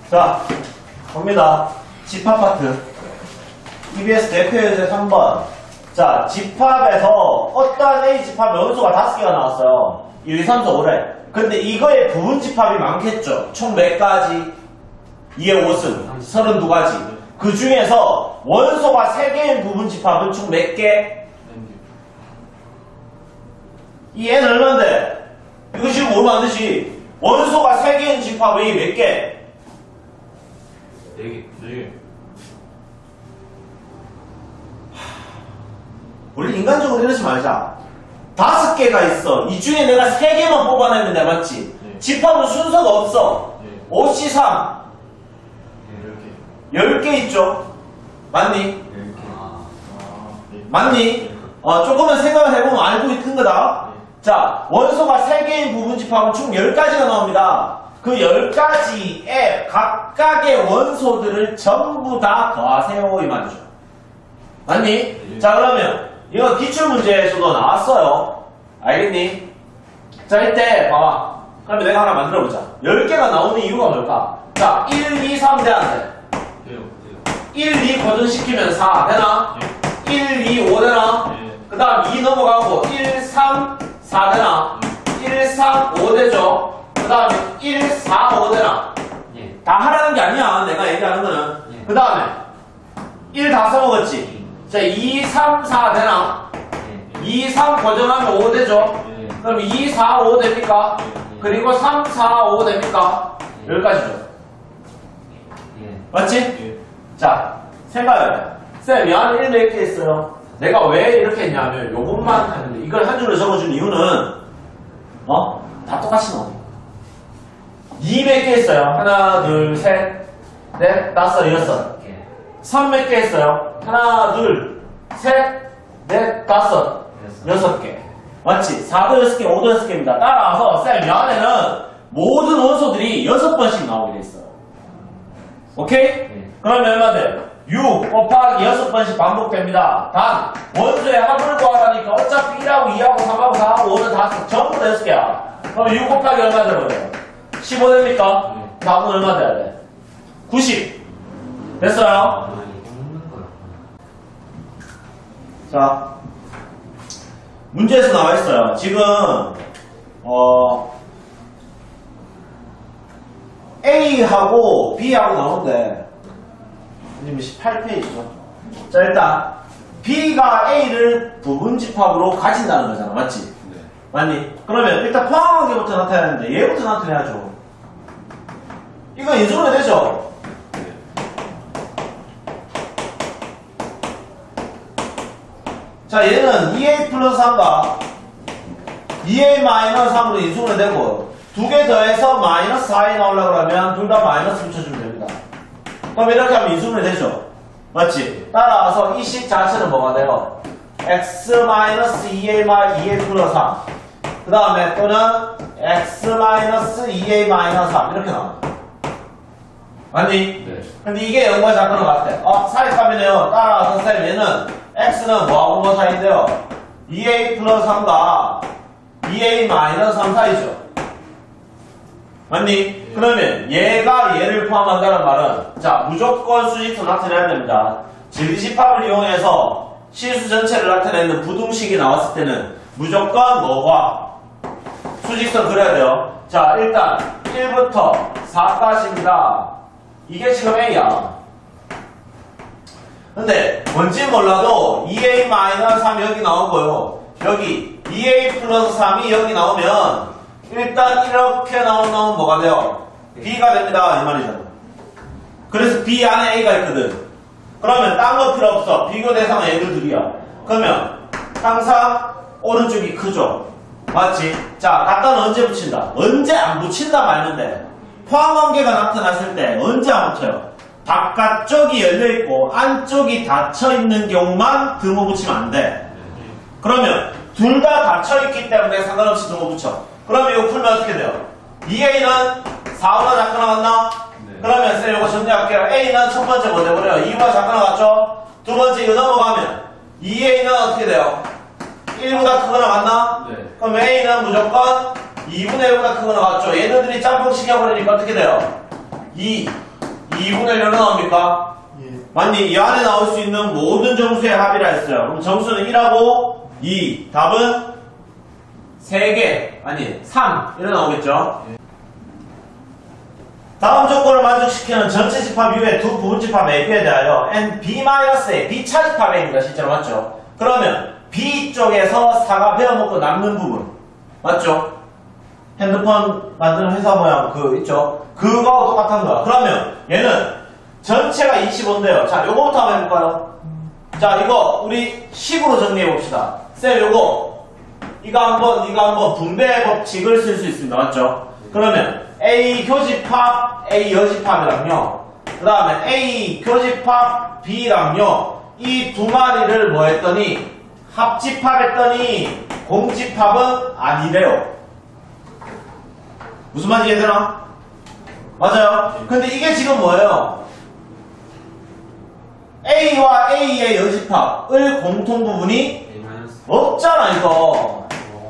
자, 봅니다. 집합 파트. EBS 대표예제 3번. 자, 집합에서 어떠한 A 집합의 원소가 5개가 나왔어요. 1, 2, 3, 4, 5래. 근데 이거의 부분 집합이 많겠죠. 총 몇 가지? 2의 5승. 32가지. 그 중에서 원소가 3개인 부분 집합은 총 몇 개? 이 N 얼마인데? 이거 지금 모르면 안 되지. 원소가 3개인 집합이 몇 개? 4개. 원래 인간적으로 이러지 말자. 5개가 있어. 이 중에 내가 3개만 뽑아내면 돼, 맞지? 네. 집합은 순서가 없어. 네. 5C3 10개 있죠? 맞니? 맞니? 조금만 생각을 해보면 알고 있는 거다. 자, 원소가 3개인 부분 집합은 총 10가지가 나옵니다. 그 10가지의 각각의 원소들을 전부 다 더하세요, 이 말이죠. 맞니? 자, 그러면 이거 기출문제에서도 나왔어요. 알겠니? 자, 이때 봐봐. 그러면 내가 하나 만들어보자. 10개가 나오는 이유가 뭘까? 자, 1, 2, 3 돼야 돼. 1, 2 고정시키면 4 되나? 1, 2, 5 되나? 그 다음 2 넘어가고 1, 3, 4 되나? 1, 3, 5 되죠? 그 다음에 1, 4, 5 되나? 다 하라는 게 아니야. 내가 얘기하는 거는. 그 다음에 1 다 써먹었지? 자, 2, 3, 4 되나? 2, 3 고정하면 5 되죠? 그럼 2, 4, 5 됩니까? 그리고 3, 4, 5 됩니까? 여기까지죠. 맞지? 자, 생각해봐요. 쌤, 이 안에 1 몇 개 있어요? 내가 왜 이렇게 했냐면 요것만 하는데 이걸 한 줄로 적어준 이유는 다 똑같이 나오네. 2 몇 개 있어요? 하나, 둘, 셋, 넷, 다섯, 여섯. 3 몇 개 있어요? 하나, 둘, 셋, 넷, 다섯, 여섯 개. 맞지? 4도 6개, 5도 6개입니다. 따라서 쌤, 이 안에는 모든 원소들이 6번씩 나오게 돼 있어요. 오케이? 그러면 얼마 돼요? 6 곱하기 6번씩 반복됩니다. 단, 원소의 합을 구하라니까 어차피 1하고 2하고 3하고 4하고 5는 다 전부 다 6개야. 그럼 6 곱하기 얼마 되버려요? 15 됩니까? 답은 얼마 돼야 돼? 90. 됐어요? 자, 문제에서 나와 있어요. 지금, A하고 B하고 나오는데, 지금 18페이지죠. 자, 일단, B가 A를 부분 집합으로 가진다는 거잖아. 맞지? 네. 맞니? 그러면 일단 포함관계부터 나타내야 되는데, 얘부터 나타내야죠. 이거 인수분해 되죠? 자, 얘는 2A 플러스 3과 2A 마이너스 3으로 인수분해 되고, 2개 더해서 마이너스 4이 나오려고 하면 둘 다 마이너스 붙여주면 됩니다. 그럼 이렇게 하면 인수분해 되죠? 맞지? 따라서 이 식 자체는 뭐가 돼요? x 마이너스 2a 플러스 3. 그 다음에 또는 x 마이너스 2a 마이너스 3 이렇게 나와요. 맞니? 네. 근데 이게 0과 작거나 같아. 사이값이네요. 따라서 쌤 얘는 x는 뭐하고 뭐 사이인데요? 2a 플러스 3과 2a 마이너스 3 사이죠. 맞니? 그러면 얘가 얘를 포함한다는 말은 자, 무조건 수직수 나타내야 됩니다. 질집합을 이용해서 실수 전체를 나타내는 부등식이 나왔을 때는 무조건 뭐가 수직선 그려야 돼요. 자, 일단 1부터 4까지입니다. 이게 지금 A야. 근데 뭔지 몰라도 2A-3 여기 나오고요. 여기 2A 플러스 3이 여기 나오면 일단 이렇게 나오면 뭐가 돼요? B가 됩니다. 이 말이잖아. 그래서 B 안에 A가 있거든. 그러면 딴 거 필요 없어. 비교 대상은 얘들 둘이야. 그러면 항상 오른쪽이 크죠. 맞지? 자, 갖다는 언제 붙인다? 언제 안 붙인다 말면 돼. 포함관계가 나타났을 때 언제 안 붙여요? 바깥쪽이 열려있고 안쪽이 닫혀있는 경우만 등호 붙이면 안 돼. 그러면 둘 다 닫혀있기 때문에 상관없이 등호 붙여. 그러면 이거 풀면 어떻게 돼요? 2A는 4보다 작거나 같나? 네. 그러면 쌤 이거 정리할게요. A는 첫 번째 뭐 돼버려요? 2보다 작거나 같죠? 두 번째 이거 넘어가면 2A는 어떻게 돼요? 1보다 크거나 같나? 네. 그럼 A는 무조건 2분의 1보다 크거나 같죠? 얘네들이 짬뽕 시켜버리니까 어떻게 돼요? 2 2분의 1은 나옵니까? 예. 맞니? 이 안에 나올 수 있는 모든 정수의 합이라 했어요. 그럼 정수는 1하고 2. 답은 3개, 아니 3 이래 나오겠죠? 다음 조건을 만족시키는 전체 집합 U의 두 부분 집합 AB에 대하여 N B-A B 차집합 A입니다. 실제로 맞죠? 그러면 B 쪽에서 사가 베어먹고 남는 부분 맞죠? 핸드폰 만드는 회사 모양 그 있죠? 그거하고 똑같은 거야. 그러면 얘는 전체가 25인데요. 자, 요거부터 한번 해볼까요? 자, 이거 우리 10으로 정리해봅시다. 쌤, 이거 한번 분배 법칙을 쓸 수 있습니다. 맞죠? 그러면 A 교집합, A 여집합이랑요. 그 다음에 A 교집합 B랑요. 이 두 마리를 뭐 했더니 합집합했더니 공집합은 아니래요. 무슨 말인지 이해되나? 맞아요? 근데 이게 지금 뭐예요? A와 A의 여집합을 공통 부분이 없잖아, 이거.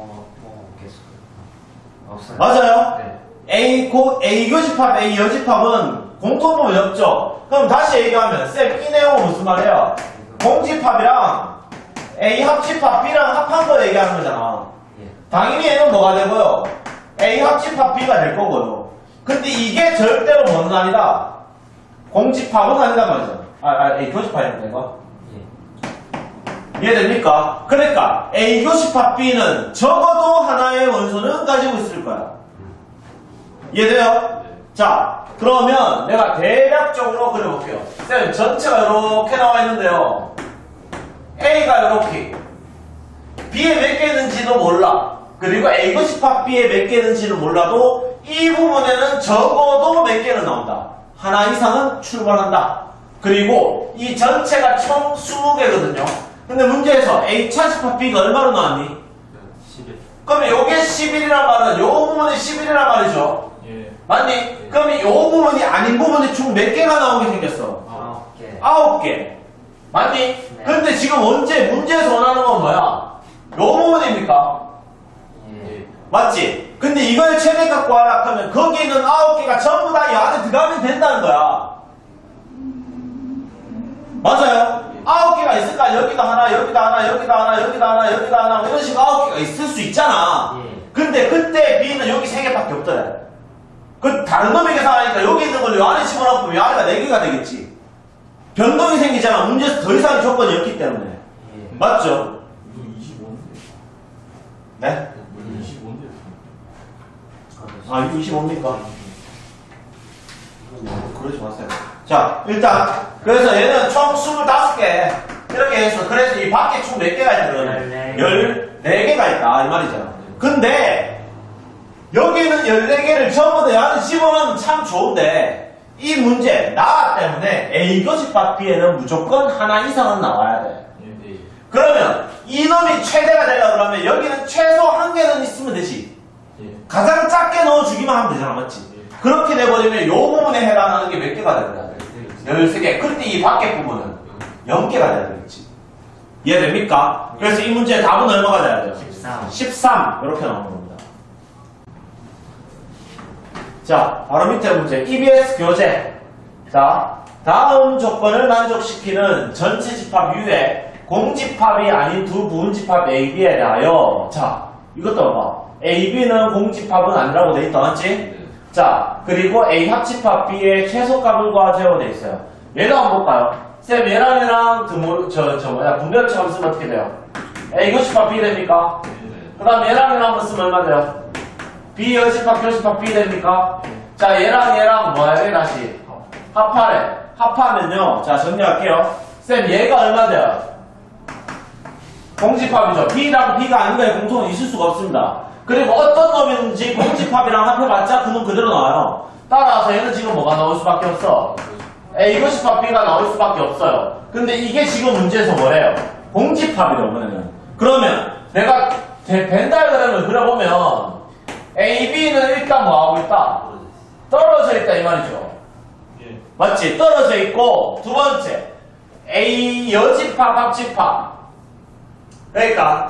없어요. 맞아요? 네. A 교집합, A 여집합은 공통 부분이 없죠? 그럼 다시 얘기하면, 쌤, 이 내용은 무슨 말이에요? 공집합이랑 A 합집합 B랑 합한 거 얘기하는 거잖아. 예. 당연히 얘는 뭐가 되고요? A 합집합 B가 될 거고요. 근데 이게 절대로 뭐는 아니다. 공집합은 아니다 말이죠. A 교집합이니까 이거. 예. 이해됩니까? 그러니까 A 교집합 B는 적어도 하나의 원소는 가지고 있을 거야. 이해돼요? 자, 그러면 내가 대략적으로 그려볼게요. 쌤, 전체가 이렇게 나와 있는데요. A가 이렇게 B에 몇 개 있는지도 몰라. 그리고 A 교집합 B에 몇 개 있는지는 몰라도 이 부분에는 적어도 몇 개는 나온다. 하나 이상은 출발한다. 그리고 이 전체가 총 20개거든요. 근데 문제에서 A 차집합 B가 얼마로 나왔니? 11. 그러면 요게 11이란 말은 요 부분이 11이란 말이죠. 예. 맞니? 예. 그러면 요 부분이 아닌 부분이 총 몇 개가 나오게 생겼어? 9개. 9개. 맞니? 네. 근데 지금 문제에서 원하는 건 뭐야? 요 부분입니까? 예. 맞지? 근데 이걸 최대 갖고 와라 하면 거기 있는 9개가 전부 다 이 안에 들어가면 된다는 거야. 맞아요? 9개가 있을까? 여기도 하나, 여기도 하나, 여기도 하나, 여기도 하나, 여기도 하나, 이런 식으로 9개가 있을 수 있잖아. 예. 근데 그때 B는 여기 3개밖에 없더래. 그 다른 놈이 계산하니까 여기 있는 걸 요 안에 집어넣으면 요 안에가 4개가 되겠지. 변동이 생기잖아. 문제에서 더 이상의 조건이 없기 때문에. 예. 맞죠? 이거 25인데. 네? 이거 25인데. 아, 이거 25입니까? 그러지 마세요. 자, 일단, 그래서 얘는 총 25개. 이렇게 해서, 그래서 이 밖에 총 몇 개가 있다, 그러면? 14개가 있다, 이 말이잖아. 근데, 여기는 14개를 전부 다 안에 집어넣으면 참 좋은데, 이 문제, 나 때문에 A 교집합 B에는 무조건 하나 이상은 나와야 돼. 예. 예. 그러면, 이놈이 최대가 되려고 그러면, 여기는 최소 1개는 있으면 되지. 예. 가장 작게 넣어주기만 하면 되잖아, 맞지? 그렇게 돼버리면 요 부분에 해당하는 게 몇 개가 되느냐? 13개. 그런데 이 밖에 부분은 0개가 돼야 되겠지. 이해됩니까? 그래서 이 문제의 답은 얼마가 돼야 돼요? 13. 13. 이렇게 나오는 겁니다. 자, 바로 밑에 문제. EBS 교재. 자, 다음 조건을 만족시키는 전체 집합 U의 공집합이 아닌 두 부분집합 AB에 대하여. 자, 이것도 봐봐. AB는 공집합은 아니라고 돼 있다, 맞지? 자, 그리고 A 합집합 B의 최소값을 구하세요 돼 있어요. 얘도 한번 볼까요? 쌤, 얘랑 분배법칙 한번 쓰면 어떻게 돼요? A 교집합 B 됩니까? 그 다음 얘랑 한번 쓰면 얼마 돼요? B 여집합 교집합 B 됩니까? 자, 얘랑 뭐 해야 돼, 다시? 합하래. 합하면요. 자, 정리할게요. 쌤, 얘가 얼마 돼요? 공집합이죠. B랑 B가 아닌 거에 공통은 있을 수가 없습니다. 그리고 어떤 놈인지 공집합이랑 합해봤자 그 놈 그대로 나와요. 따라서 얘는 지금 뭐가 나올 수밖에 없어? A 교집합 B가 나올 수밖에 없어요. 근데 이게 지금 문제에서 뭐래요? 공집합이라고 그러면. 그러면 내가 벤 다이어그램을 그려보면 A, B는 일단 뭐하고 있다? 떨어져 있다 이 말이죠. 예. 맞지? 떨어져 있고 두 번째 A 여집합 합집합. 그러니까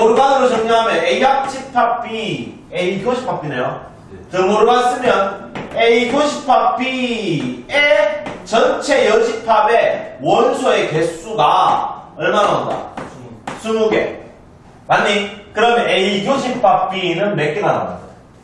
드모르간으로 정리하면 A 합집합 B, A 교집합 B네요. 드모르간 쓰면 A 교집합 B의 전체 여집합의 원소의 개수가 얼마나 나온다? 20개. 맞니? 그러면 A 교집합 B는 몇 개가 나온다?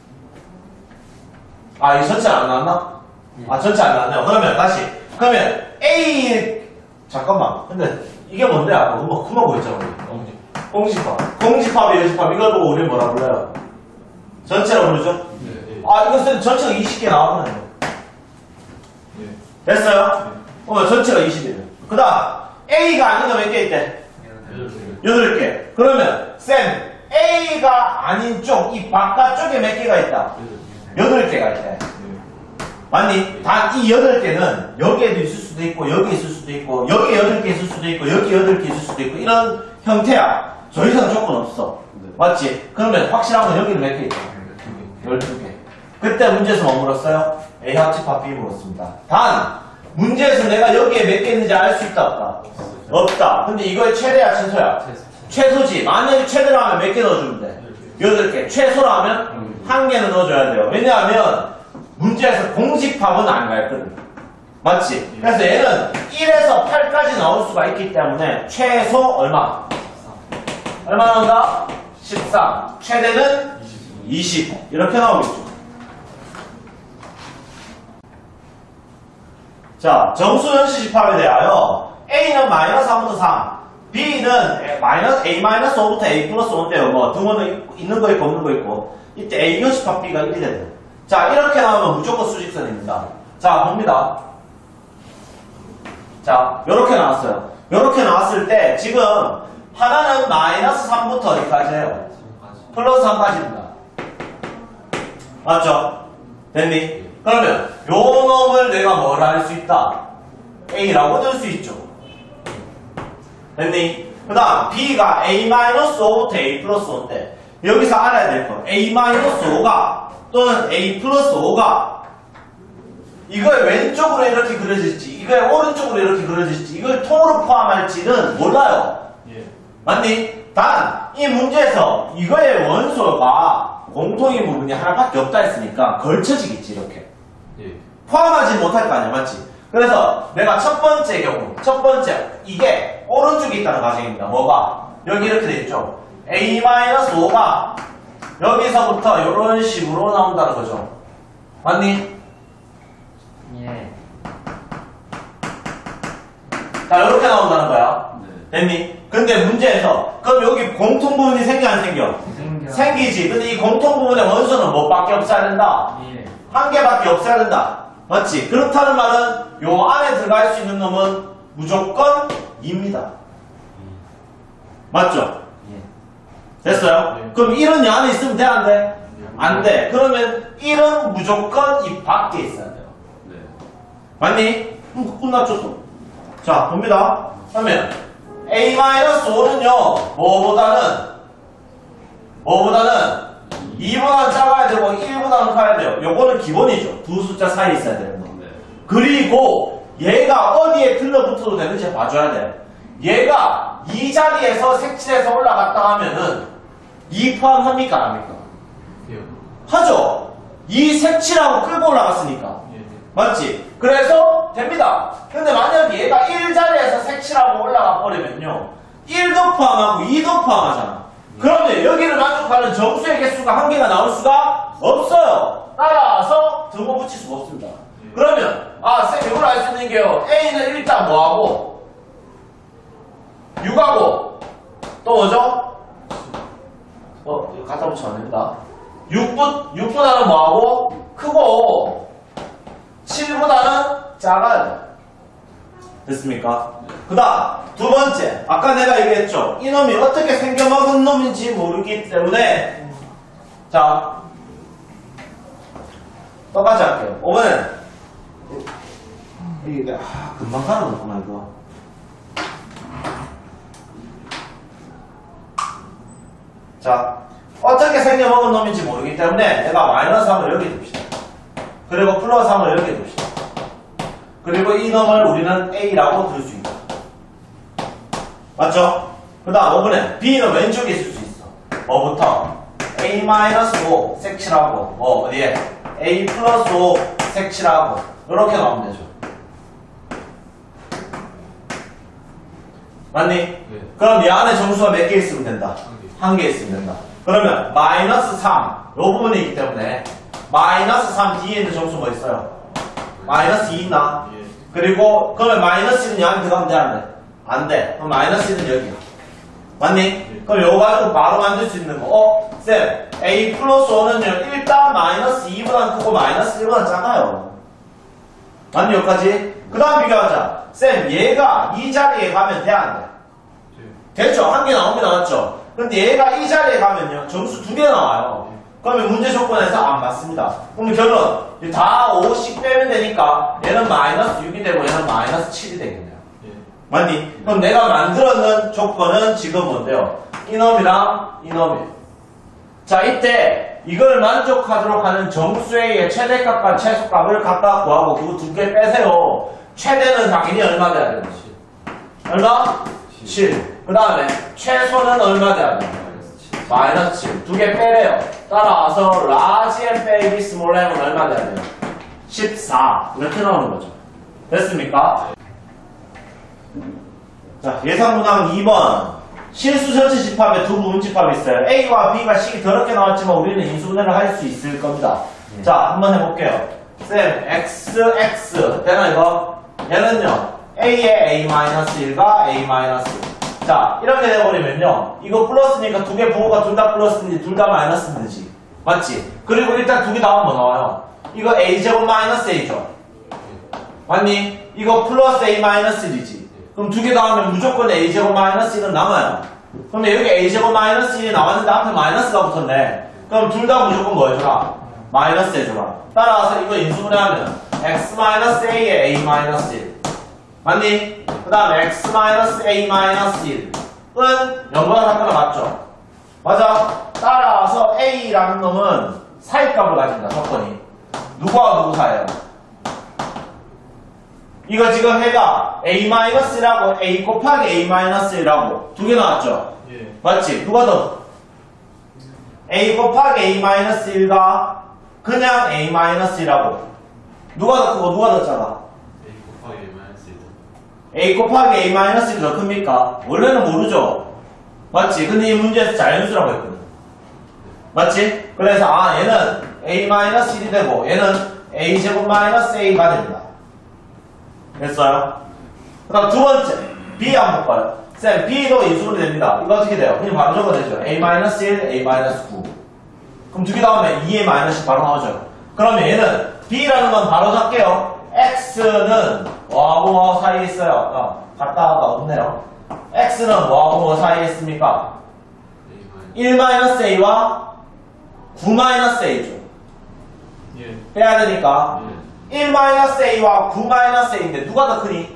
아, 이 전체 안 나왔나? 아, 전체 안 나왔네요. 그러면 다시. 그러면 A, 잠깐만. 근데 이게 뭔데? 아까 그만 보였잖아. 우리. 공집합. 공집합의 여집합. 이걸 보고 우리는 뭐라 불러요? 전체라고 부르죠? 네. 아, 이것은 전체가 20개 나왔네요. 네. 됐어요? 전체가 20이에요. 그 다음, A가 아닌 거 몇 개 있대? 8개. 그러면, 쌤, A가 아닌 쪽, 이 바깥쪽에 몇 개가 있다? 8개가 있대. 맞니? 단 이 8개는 여기에도 있을 수도 있고, 여기 있을 수도 있고, 여기 8개 있을 수도 있고, 여기 8개 있을 수도 있고, 이런 형태야. 더 이상 조건 없어. 맞지? 그러면 확실한 건 여기는 몇 개 있다? 12개. 그때 문제에서 뭐 물었어요? A 합집합 B 물었습니다. 단, 문제에서 내가 여기에 몇 개 있는지 알 수 있다, 없다? 없다. 근데 이거의 최대야, 최소야? 최소지. 만약에 최대로 하면 몇 개 넣어주면 돼? 8개. 최소로 하면 1개는 넣어줘야 돼요. 왜냐하면, 문제에서 공집합은 안 갈거든. 맞지? 그래서 얘는 1에서 8까지 나올 수가 있기 때문에, 최소 얼마? 얼마 나온다? 13. 최대는 20. 이렇게 나오겠죠. 자, 정수 현시 집합에 대하여 A는 마이너스 3부터 3, B는 마이너스 A-5부터 A 플러스 5인데요. 뭐 등호는 있는 거 있고 없는 거 있고, 이때 A 현시합 B가 1이 된대요. 자, 이렇게 나오면 무조건 수직선입니다. 자, 봅니다. 자, 요렇게 나왔어요. 요렇게 나왔을 때 지금 하나는 마이너스 3부터 어디까지예요? 플러스 3까지입니다. 맞죠? 됐니? 그러면 요 놈을 내가 뭐라 할 수 있다? A라고 넣을 수 있죠. 됐니? 그 다음 B가 A-5부터 A 플러스 5인데 여기서 알아야 될 건 A-5가 또는 A 플러스 5가 이걸 왼쪽으로 이렇게 그려질지 이걸 오른쪽으로 이렇게 그려질지 이걸 통으로 포함할지는 몰라요. 예. 맞니? 단 이 문제에서 이거의 원소가 공통인 부분이 하나밖에 없다 했으니까 걸쳐지겠지 이렇게. 예. 포함하지 못할 거 아니야, 맞지? 그래서 내가 첫 번째 경우, 첫 번째 이게 오른쪽에 있다는 가정입니다. 뭐가? 여기 이렇게 돼 있죠? A-5가 여기서부터 이런 식으로 나온다는 거죠. 맞니? 예. 자, 이렇게 나온다는 거야. 네. 됐니? 근데 문제에서 그럼 여기 공통 부분이 생겨 안 생겨? 생기지. 근데 이 공통 부분의 원소는 뭐밖에 없어야 된다? 예. 한 개밖에 없어야 된다. 맞지? 그렇다는 말은 요 안에 들어갈 수 있는 놈은 무조건 2입니다. 맞죠? 예. 됐어요? 네. 그럼 1은 이 안에 있으면 돼? 안 돼? 안 돼. 그러면 1은 무조건 이 밖에 있어야 돼요. 네. 맞니? 끝났죠, 또. 자, 봅니다. 그러면 A-5는요, 뭐보다는 2보다는 작아야 되고 1보다는 커야 돼요. 요거는 기본이죠. 두 숫자 사이에 있어야 되는 거. 네. 그리고 얘가 어디에 들러붙어도 되는지 봐줘야 돼. 얘가 이 자리에서 색칠해서 올라갔다 하면은 2 포함합니까? 안 합니까? 예. 하죠. 이 색칠하고 끌고 올라갔으니까. 예. 맞지? 그래서 됩니다. 근데 만약에 얘가 1자리에서 색칠하고 올라가 버리면요 1도 포함하고 2도 포함하잖아. 그러면 여기를 만족하는 정수의 개수가 한 개가 나올 수가 없어요. 따라서 등호 붙일 수가 없습니다. 그러면 쌤 이걸 알 수 있는 게요, A는 일단 뭐하고 6하고 또 뭐죠? 이거 갖다 붙이면 안 됩니다. 6보다는 뭐하고 크고 7보다는 작아야 돼. 됐습니까? 그 다음 두 번째, 아까 내가 얘기했죠. 이놈이 어떻게 생겨먹은 놈인지 모르기 때문에 자 똑같이 할게요. 5번은 이게 금방 가라놓구나 이거. 자, 어떻게 생겨먹은 놈인지 모르기 때문에 내가 마이너스 3을 여기 둡시다. 그리고 플러스 3을 여기 둡시다. 그리고 이 놈을 우리는 A라고 들 수 있다. 맞죠? 그 다음 5번에 B는 왼쪽에 있을 수 있어. 뭐부터? A-5 색칠하고 어디에? A 플러스 5 색칠하고 이렇게 나오면 되죠. 맞니? 네. 그럼 얘 안에 점수가 몇 개 있으면 된다? 한 한 개 있으면 된다. 그러면 마이너스 3, 요 부분이 있기 때문에 마이너스 3 뒤에 있는 점수 뭐 있어요? 마이너스 2 있나? 예. 그리고 그러면 마이너스 1은 여기 들어가면 돼? 안 돼? 안 돼. 그럼 마이너스 1은 여기야. 맞니? 그럼 요거 가지고 바로 만들 수 있는 거. 쌤, A 플러스 5는요 일단 마이너스 2보다 크고 마이너스 1보다 작아요. 맞니? 여기까지? 그 다음 비교하자. 쌤, 얘가 이 자리에 가면 돼? 안 돼? 됐죠? 한 개 나옵니다. 맞죠? 근데 얘가 이 자리에 가면요 점수 2개 나와요. 그러면 문제 조건에서 안 맞습니다. 그럼 결론 다 5씩 빼면 되니까 얘는 마이너스 6이 되고 얘는 마이너스 7이 되겠네요. 예. 맞니? 그럼 내가 만들었는 조건은 지금 뭔데요? 이놈이랑 이놈이에요. 자, 이때 이걸 만족하도록 하는 정수의 최대값과 최소값을 각각 구하고 그거 2개 빼세요. 최대는 당연히 얼마 돼야 되는 거지? 얼마? 7. 그 다음에 최소는 얼마 돼야 돼? 마이너스 7. 2개 빼래요. 따라서 라지 앤 빼기 스몰 m은 얼마 돼야 돼요? 14. 이렇게 나오는 거죠. 됐습니까? 자, 예상문항 2번. 실수 전체 집합에 두 부분 집합이 있어요. A와 B가 식이 더럽게 나왔지만 우리는 인수분해를 할 수 있을 겁니다. 자, 한번 해볼게요. 쌤, X, X. 되나 이거? 얘는요, A의 A-1과 A-1. 자, 이렇게 돼버리면요, 이거 플러스니까 2개 부호가 둘 다 플러스인지 둘 다 마이너스인지. 맞지? 그리고 일단 2개 나오면 뭐 나와요? 이거 A제곱 마이너스 A죠. 맞니? 이거 플러스 A-1이지. 그럼 2개 나오면 무조건 A제곱 마이너스 1은 남아요. 그럼 여기 A제곱 마이너스 1이 나왔는데 앞에 마이너스가 붙었네. 그럼 둘 다 무조건 뭐 해줘라? 마이너스 해줘라. 따라서 이거 인수분해하면 X 마이너스 A에 A 마이너스 1. 맞니? 그 다음 X 마이너스 A 마이너스 1은 0보다 작거나 맞죠? 맞아? 따라서 A라는 놈은 사이값을 가진다, 조건이. 누구와 누구 사이에요? 이거 지금 해가 A-1이라고 A 곱하기 A-1이라고 2개 나왔죠? 예. 맞지? 누가 더? A 곱하기 A-1가 그냥 A-1이라고 누가 더 크고 누가 더 작아? A 곱하기 A-1이 더 큽니까? 원래는 모르죠? 맞지? 근데 이 문제에서 자연수라고 했거든. 맞지? 그래서 얘는 A-1이 되고 얘는 A제곱 마이너스 A가 됩니다. 됐어요? 그 다음 두 번째 B 한번 볼까요? 쌤, B도 인수분해 됩니다. 이거 어떻게 돼요? 그냥 바로 적어내죠. A-1, A-9 그럼 2개 나오면 2의 마이너스 바로 나오죠. 그러면 얘는 B라는 건 바로 잡게요. X는 뭐하고 뭐 사이에 있어요? 갔다가 없네요. X는 뭐하고 뭐 사이에 있습니까? 1-A와 9-A죠. 예. 빼야 되니까 예. 1-A와 9-A인데 누가 더 크니?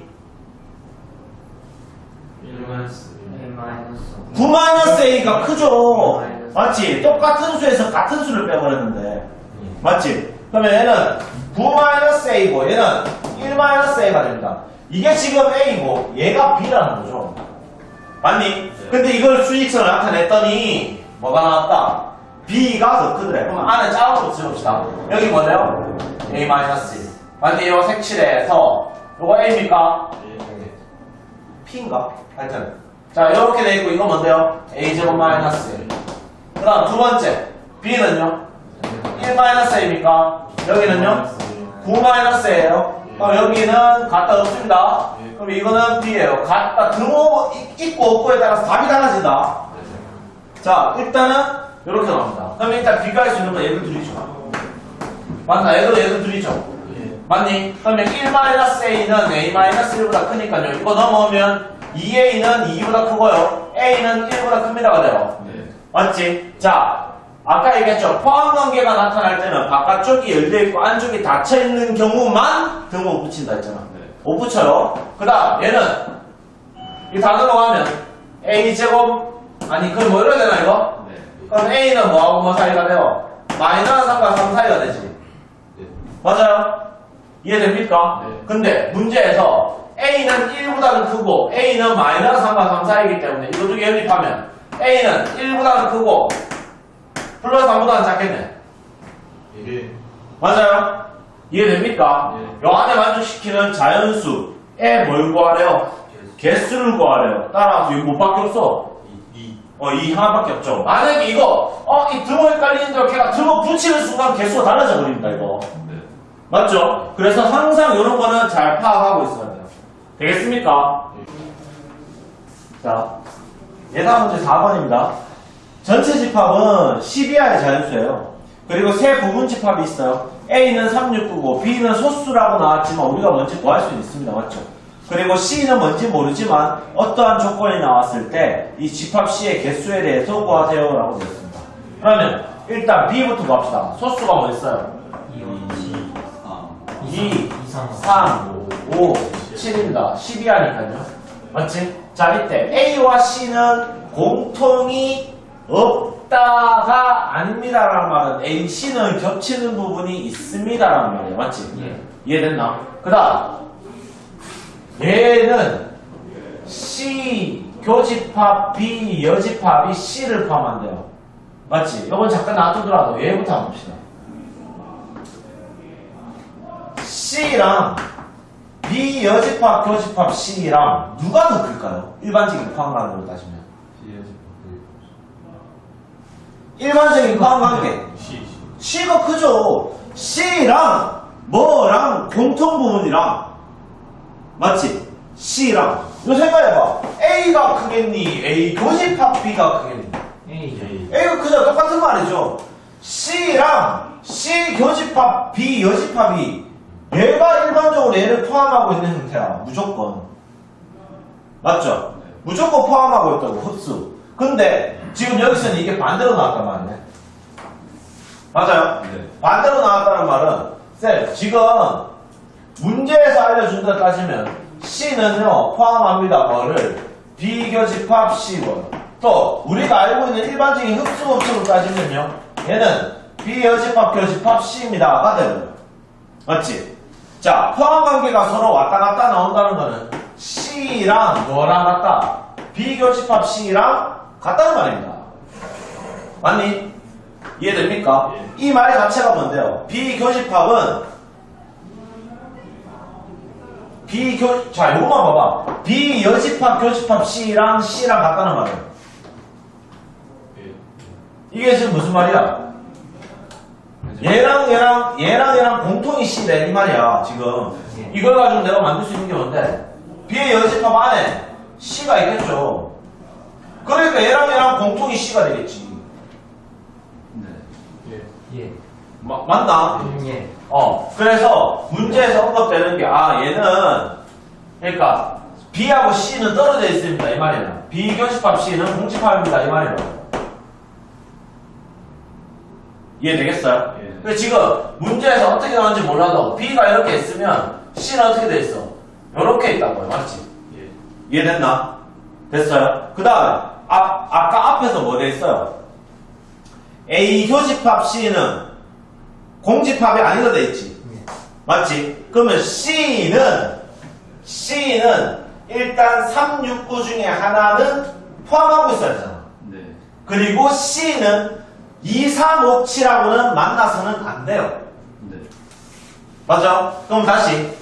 9-A가 크죠. 맞지? 똑같은 수에서 같은 수를 빼버렸는데. 맞지? 그러면 얘는 9-A고 얘는 1-A가 됩니다. 이게 지금 A고 얘가 B라는 거죠. 맞니? 근데 이걸 수직선을 나타냈더니 뭐가 나왔다? B가 더 크더래. 그럼 안에 작은 거 지워봅시다. 여기 뭐래요? A-1. 맞니? 이거 색칠해서 이거 A입니까? P인가? 하여튼. 자, 이렇게 돼 있고, 이거 뭔데요? A제곱 마이너스 1. 그 다음 두 번째. B는요? 1-A입니까? 여기는요? 9-A예요. 그럼 여기는 같다 없습니다. 그럼 이거는 B예요. 같다, 등호 있고 없고에 따라서 답이 달라진다. 자, 일단은 이렇게 나옵니다. 그럼 일단 비교할 수 있는 건 얘들 둘이죠. 맞나? 얘들 둘이죠. 맞니? 그러면 1-A는 A-1보다 크니까요. 이거 넘어오면 2A는 2보다 크고요. A는 1보다 큽니다. 그래요. 맞지? 자, 아까 얘기했죠. 포함관계가 나타날 때는 바깥쪽이 열려있고 안쪽이 닫혀있는 경우만 등호 붙인다 했잖아. 못 붙여요. 그 다음 얘는 이 다 넘어가면 A제곱 그럼 뭐 이래야 되나 이거? 그럼 A는 뭐하고 뭐 사이가 돼요? 마이너스 3과 3 사이가 되지. 맞아요? 이해됩니까? 근데 문제에서 A는 1보다는 크고 A는 마이너스 3과 3 사이이기 때문에 이거 두 개 연립하면 A는 1보다는 크고 플러스 3보다는 작겠네. 예. 맞아요? 이해됩니까? 예. 요 안에 만족시키는 자연수에 뭘 구하래요? 개수를 구하래요. 따라서 이거 못 밖에 없어. 이 하나밖에 없죠. 만약에 이거, 이 등호 헷갈리는 대로 걔가 등호 붙이는 순간 개수가 달라져 버립니다, 이거. 네. 맞죠? 그래서 항상 이런 거는 잘 파악하고 있어야 돼요. 되겠습니까? 자, 예상 문제 4번입니다. 전체 집합은 12R의 자연수예요. 그리고 세 부분 집합이 있어요. A는 369고 B는 소수라고 나왔지만 우리가 뭔지 구할 수 있습니다. 맞죠? 그리고 C는 뭔지 모르지만 어떠한 조건이 나왔을 때 이 집합 C의 개수에 대해서 구하세요 라고 되었습니다. 그러면 일단 B부터 구합시다. 소수가 뭐 있어요? 2, 3, 5, 7입니다. 12하니까요. 맞지? 자, 이때 A와 C는 공통이 없다가 아닙니다라는 말은 A, C는 겹치는 부분이 있습니다라는 말이에요. 맞지? 예. 이해됐나? 그 다음 얘는 C 교집합, B 여집합이 C를 포함한대요. 맞지? 이건 잠깐 놔두더라도 얘부터 한번 봅시다. C랑 B 여집합, 교집합 C랑 누가 더 클까요? 일반적인 포함관계로 따지면. 일반적인 포함관계. C가 크죠. C랑 뭐랑 공통 부분이랑 맞지? C랑 이거 생각해봐. A가 크겠니? A 교집합 B가 크겠니? A가 크죠. 똑같은 말이죠. C랑 C 교집합 B 여집합이 얘가 일반적으로 얘를 포함하고 있는 형태야. 무조건. 맞죠? 무조건 포함하고 있다고. 흡수. 근데 지금 여기서는 이게 반대로 나왔단 말이네. 맞아요? 네. 반대로 나왔다는 말은 쌤 지금 문제에서 알려준 대로 따지면 C는요 포함합니다. 뭐를? 비교집합 C1. 또 우리가 알고 있는 일반적인 흡수 법칙으로 따지면요 얘는 비여집합 교집합 C입니다가 되고요. 맞지? 자, 포함관계가 서로 왔다 갔다 나온다는 거는 C랑 뭐랑 같다? 비교집합 C랑 같다는 말입니다. 맞니? 이해됩니까? 예. 이 말 자체가 뭔데요? 비교집합은 자, 요것만 봐봐. 비여집합 교집합 C랑 C랑 같다는 말이에요. 이게 지금 무슨 말이야? 얘랑 공통이 C네 이 말이야 지금. 이걸 가지고 내가 만들 수 있는 게 뭔데? B의 여집합 안에 C가 있겠죠. 그러니까 얘랑 공통이 C가 되겠지. 예. 맞나? 예. 그래서 문제에서 언급되는 게 얘는 그러니까 B하고 C는 떨어져 있습니다 이 말이야. 비교집합 C는 공집합입니다 이 말이야. 이해되겠어요? 예. 근데 지금 문제에서 어떻게 나오는지 몰라도 B가 이렇게 있으면 C는 어떻게 돼 있어? 이렇게 있다고요. 맞지? 예. 이해됐나? 됐어요? 그 다음에 아까 앞에서 뭐 돼 있어요? A 교집합 C는 공집합이 아니라 돼 있지. 맞지? 그러면 C는 일단 369 중에 하나는 포함하고 있어야 되잖아. 네. 그리고 C는 2, 3, 5, 7하고는 만나서는 안 돼요. 네. 맞죠? 그럼 다시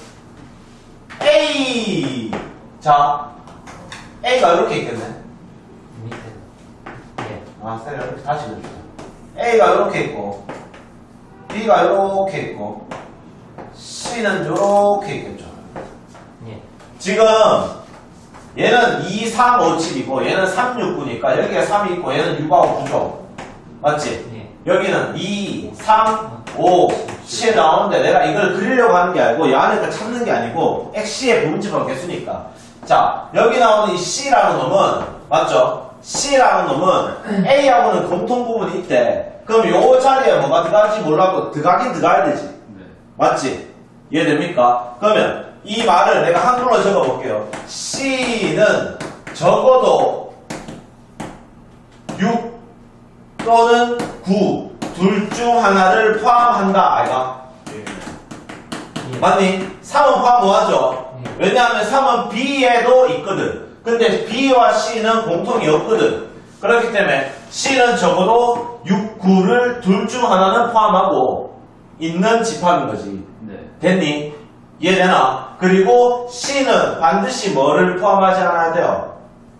A 자 A가 이렇게 있겠네. 밑에. 예. 쌤 이렇게 다시 그립시다. A가 이렇게 있고 B가 이렇게 있고 C는 이렇게 있겠죠. 예. 지금 얘는 2, 3, 5, 7이고 얘는 3, 6, 9니까 여기가 3이 있고 얘는 6하고 9죠. 맞지? 예. 여기는 2, 3, 5, 7 나오는데 내가 이걸 그리려고 하는 게 아니고 이 안에 거 찾는 게 아니고 X의 부분집합 개수니까. 자, 여기 나오는 이 C라는 놈은 맞죠? C라는 놈은 A하고는 공통 부분이 있대. 그럼 요 자리에 뭐가 들어갈지 몰라도 들어가긴 들어가야 되지. 네. 맞지? 이해됩니까? 그러면 이 말을 내가 한글로 적어볼게요. C는 적어도 6 또는 9 둘 중 하나를 포함한다. 아이가? 예. 맞니? 3은 포함 뭐하죠? 예. 왜냐하면 3은 B에도 있거든. 근데 B와 C는 공통이 없거든. 그렇기 때문에 C는 적어도 6, 9를 둘 중 하나는 포함하고 있는 집합인 거지. 네. 됐니? 이해되나? 그리고 C는 반드시 뭐를 포함하지 않아야 돼요?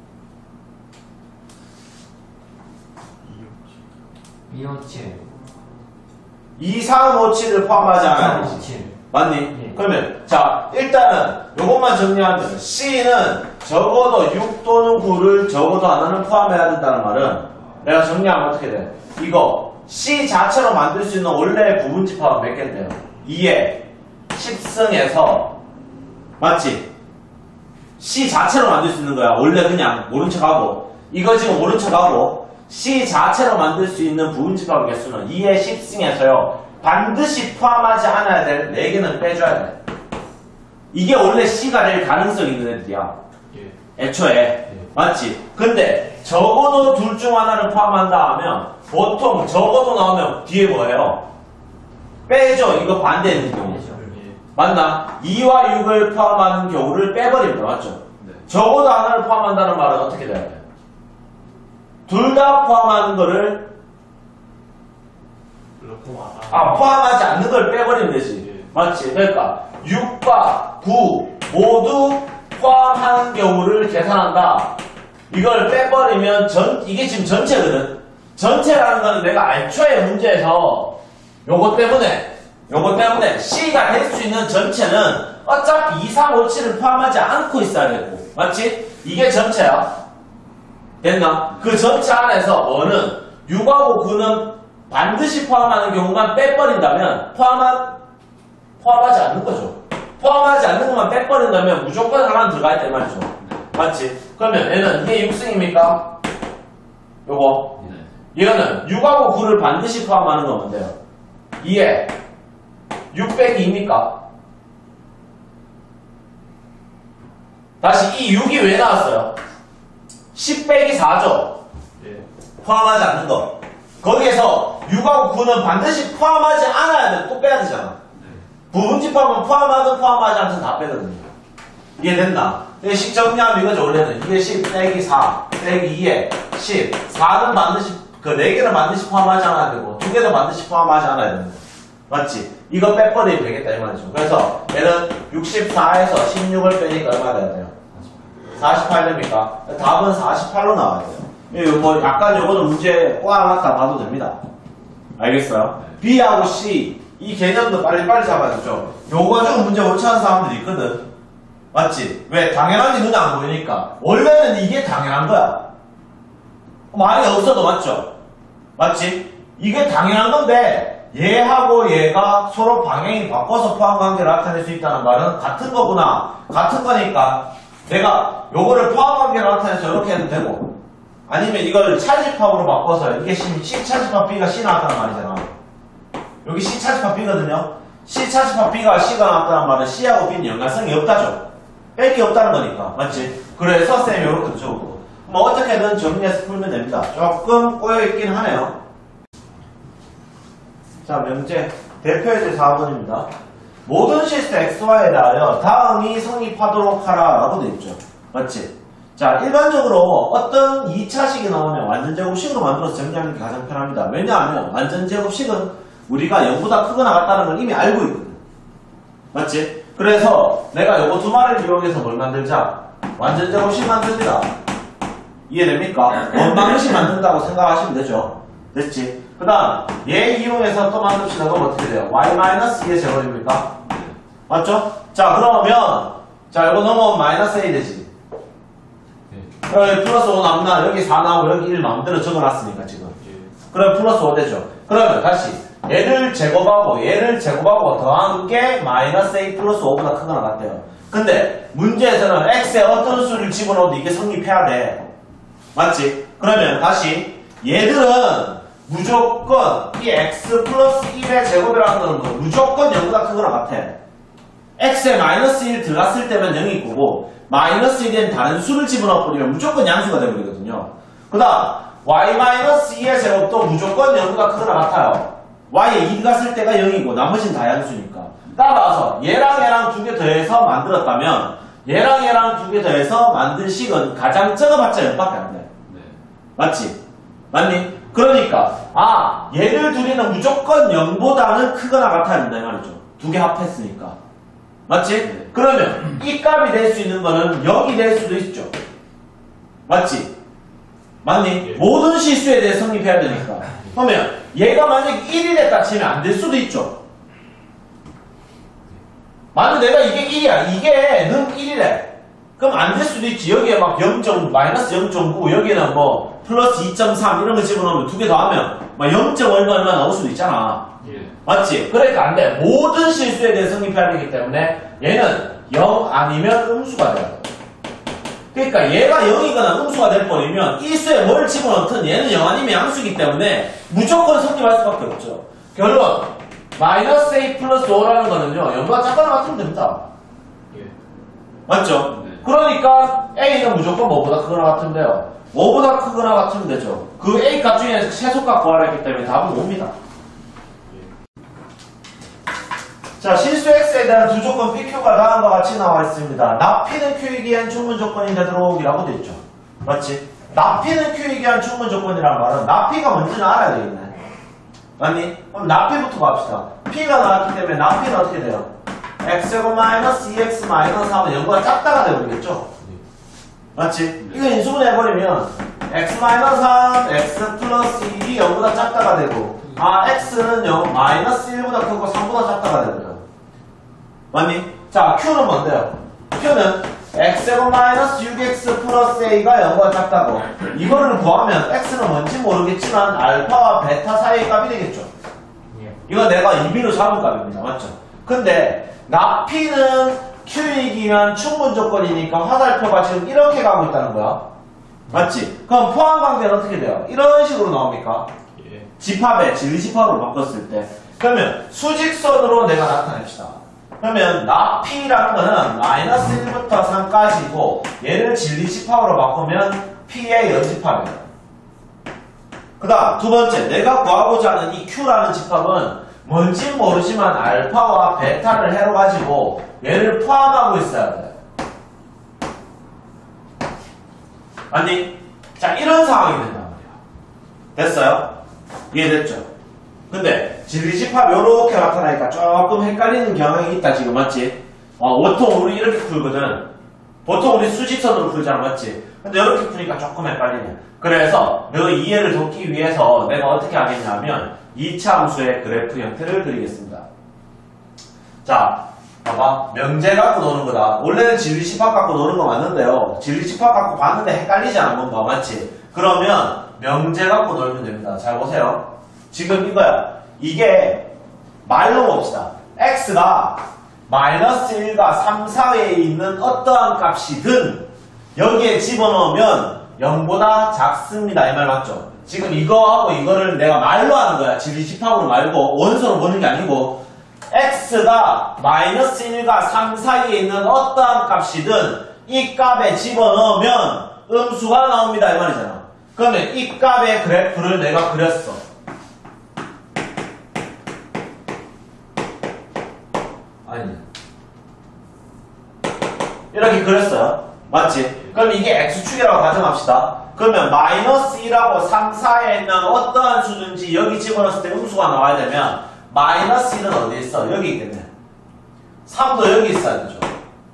257. 2, 3, 5, 7을 포함하지 않아야 되지. 257. 맞니? 예. 그러면 자 일단은 요것만 정리하면 C는 적어도 6 또는 9를 적어도 하나는 포함해야 된다는 말은 내가 정리하면 어떻게 돼? 이거 C 자체로 만들 수 있는 원래 부분집합은 몇 개인데요? 2에 10승에서 맞지? C 자체로 만들 수 있는 거야. 원래 그냥 모른 척하고 이거 지금 모른 척하고 C 자체로 만들 수 있는 부분집합의 개수는 2에 10승에서요. 반드시 포함하지 않아야 될 4개는 빼줘야 돼. 이게 원래 C가 될 가능성이 있는 애들이야. 예. 애초에. 맞지? 근데 적어도 둘 중 하나를 포함한다 하면 보통 적어도 나오면 뒤에 뭐예요? 빼죠. 이거 반대되는 경우. 예. 맞나? 2와 6을 포함하는 경우를 빼버립니다. 맞죠? 네. 적어도 하나를 포함한다는 말은 어떻게 돼야 돼? 둘 다 포함하는 거를 포함하지 않는 걸 빼버리면 되지. 예. 맞지? 그러니까 6과 9 모두 포함하는 경우를 계산한다. 이걸 빼버리면 이게 지금 전체거든. 전체라는 거는 내가 애초에 문제에서 요것 때문에 C가 될 수 있는 전체는 어차피 2, 3, 5, 7을 포함하지 않고 있어야 되고. 맞지? 이게 전체야. 됐나? 그 전체 안에서 뭐는 6하고 9는 반드시 포함하는 경우만 빼버린다면 포함하지 않는 거죠. 포함하지 않는 것만 빼버린다면 무조건 하나는 들어가 있단 말이죠. 맞지? 그러면 얘는 이게 6승입니까? 요거. 얘는 6하고 9를 반드시 포함하는 건 뭔데요? 2에 6 빼기 2입니까? 다시 이 6이 왜 나왔어요? 10 빼기 4죠? 포함하지 않는 거. 거기에서 6하고 9는 반드시 포함하지 않아야 돼. 또 빼야 되잖아. 부분집합은 포함하든 포함하지 않든 다 빼거든요. 이해됐나? 식 정리하면 이거죠. 원래는 2에 10 빼기 4 빼기 2에 10 4는 반드시 그 4개는 반드시 포함하지 않아야 되고 2개도 반드시 포함하지 않아야 되는 거. 맞지? 이거 빼버리면 되겠다 이 말이죠. 그래서 얘는 64에서 16을 빼니까 얼마 돼야 돼요? 48 됩니까? 답은 48로 나와야 돼요. 뭐 약간 요거는 문제 꼬아놨다 봐도 됩니다. 알겠어요? B하고 C 이 개념도 빨리빨리 잡아야 되죠. 요거 가지고 문제 못 찾는 사람들이 있거든. 맞지? 왜? 당연한지 눈에 안 보이니까. 원래는 이게 당연한 거야. 말이 없어도 맞죠? 맞지? 이게 당연한 건데 얘하고 얘가 서로 방향이 바꿔서 포함관계를 나타낼 수 있다는 말은 같은 거구나. 같은 거니까 내가 요거를 포함관계를 나타내서 이렇게 해도 되고 아니면 이걸 차집합으로 바꿔서 이게 C 차집합 B가 C 나왔다는 말이잖아. 여기 C 차집합 B거든요. C 차집합 B가 C가 나왔다는 말은 C하고 B는 연관성이 없다죠. 뺄 게 없다는 거니까. 맞지? 그래서 쌤이 이렇게 적었고 뭐 어떻게든 정리해서 풀면 됩니다. 조금 꼬여있긴 하네요. 자, 명제 대표예제 4번입니다. 모든 실수 XY에 대하여 다음이 성립하도록 하라 라고 되어 있죠. 맞지? 자, 일반적으로 어떤 2차식이 나오면 완전제곱식으로 만들어서 정리하는 게 가장 편합니다. 왜냐하면 완전제곱식은 우리가 0보다 크거나 같다는 걸 이미 알고 있거든. 맞지? 그래서 내가 요거 두 마리를 이용해서 뭘 만들자? 완전제곱식 만듭니다. 이해됩니까? 원방식 만든다고 생각하시면 되죠. 됐지? 그 다음 얘 이용해서 또 만듭시다. 그럼 어떻게 돼요? y-2의 제곱입니까? 맞죠? 자, 그러면 자, 이거 넘어오면 마이너스 a 되지. 여기 플러스 5 남나 여기 4 나오고 여기 1 마음대로 적어놨으니까 지금. 그럼 플러스 5 되죠. 그러면 다시 얘를 제곱하고 더한 게 마이너스 a 플러스 5보다 크거나 같대요. 근데 문제에서는 x에 어떤 수를 집어넣어도 이게 성립해야 돼. 맞지? 그러면 다시 얘들은 무조건 이 x 플러스 1의 제곱이라는 거는 뭐 무조건 0보다 크거나 같아. x에 마이너스 1 들어갔을 때면 0이 거고 마이너스 1엔 다른 수를 집어넣어버리면 무조건 양수가 되버리거든요. 그 다음 y-2의 제곱도 무조건 0보다 크거나 같아요. y에 2 갔을 때가 0이고 나머지는 다 양수니까. 따라서 얘랑 두 개 더해서 만들었다면 얘랑 두 개 더해서 만든 식은 가장 적어봤자 0밖에 안 돼. 맞지? 맞니? 그러니까 얘들 둘이는 무조건 0보다는 크거나 같아야 된다 이 말이죠. 두 개 합했으니까. 맞지? 그러면 이 값이 될 수 있는 거는 0이 될 수도 있죠. 맞지? 맞니? 예. 모든 실수에 대해 성립해야 되니까. 그러면 얘가 만약에 1이 됐다 치면 안 될 수도 있죠. 만약 내가 이게 1이야. 이게 는 1이래. 그럼 안 될 수도 있지. 여기에 막 0. 마이너스 0.9 여기는 뭐 플러스 2.3 이런 거 집어넣으면 두 개 더하면 막 0. 얼마 나올 수도 있잖아. 예. 맞지? 그러니까 안 돼. 모든 실수에 대해 성립해야 되기 때문에 얘는 0 아니면 음수가 돼야 돼. 그러니까 얘가 0이거나 음수가 될 뻔이면 일수에 뭘 집어넣든 얘는 0 아니면 양수이기 때문에 무조건 성립할 수밖에 없죠. 결론 마이너스 a 플러스 5라는 거는요 0보다 작거나 같으면 됩니다. 예. 맞죠? 네. 그러니까 a는 무조건 뭐보다 크거나 같으면 돼요. 5보다 크거나 같으면 되죠. 그 a 값 중에서 최소값 구하라 했기 때문에 답은 5입니다. 자, 실수 x에 대한 두 조건 PQ가 다음과 같이 나와 있습니다. 납피는 Q이기 위한 충분 조건인데 들어오기라고 돼 있죠. 맞지? 납피는 Q이기 위한 충분 조건이란 말은 납피가 뭔지는 알아야 되겠네. 맞니? 그럼 납피부터 갑시다. P가 나왔기 때문에 납피는 어떻게 돼요? x제곱 마이너스 2x 마이너스 하면 0보다 작다가 되버리겠죠? 맞지? 이거 인수분 해버리면 x 마이너스 3, x 플러스 1이 0보다 작다가 되고 x는 0, 마이너스 1보다 크고 3보다 작다가 되고요. 맞니? 자, Q는 뭔데요? Q는 x제곱 마이너스 6x 플러스 a가 0보다 작다고. 이거를 구하면 x는 뭔지 모르겠지만 알파와 베타 사이의 값이 되겠죠. 예. 이거 내가 임의로 잡은 값입니다. 맞죠? 근데 납피는 Q이기 위한 충분 조건이니까 화살표가 지금 이렇게 가고 있다는 거야. 맞지? 그럼 포함 관계는 어떻게 돼요? 이런 식으로 나옵니까? 예. 집합에 진리집합으로 바꿨을 때. 그러면 수직선으로 내가 나타냅시다. 그러면 납피라는 거는 마이너스 1부터 3까지고 얘를 진리집합으로 바꾸면 P의 연집합이에요. 그 다음 두 번째, 내가 구하고자 하는 이 Q라는 집합은 뭔지 모르지만 알파와 베타를 해로가지고 얘를 포함하고 있어야 돼요. 아니, 자, 이런 상황이 된단 말이야. 됐어요? 이해됐죠? 근데 진리집합 요렇게 나타나니까 조금 헷갈리는 경향이 있다 지금. 맞지? 보통 우리 이렇게 풀거든. 보통 우리 수직선으로 풀잖아. 맞지? 근데 이렇게 푸니까 조금 헷갈리네. 그래서 너 이해를 돕기 위해서 내가 어떻게 하겠냐면 2차 함수의 그래프 형태를 그리겠습니다. 자, 봐봐. 명제 갖고 노는 거다. 원래는 진리집합 갖고 노는 거 맞는데요. 진리집합 갖고 봤는데 헷갈리잖아. 뭔가. 맞지? 그러면 명제 갖고 놀면 됩니다. 잘 보세요. 지금 이거야. 이게 말로 봅시다. x가 마이너스 1과 3 사이에 있는 어떠한 값이든 여기에 집어넣으면 0보다 작습니다. 이 말 맞죠? 지금 이거하고 이거를 내가 말로 하는 거야. 진리집합으로 말고 원소로 보는 게 아니고 x가 마이너스 1과 3 사이에 있는 어떠한 값이든 이 값에 집어넣으면 음수가 나옵니다. 이 말이잖아. 그러면 이 값의 그래프를 내가 그렸어. 아니, 이렇게 그렸어요. 맞지? 그럼 이게 x축이라고 가정합시다. 그러면 마이너스 1하고 3 사이에 있는 어떠한 수든지 여기 집어넣었을 때 음수가 나와야 되면 마이너스 1은 어디에 있어? 여기 있겠네. 3도 여기 있어야 되죠.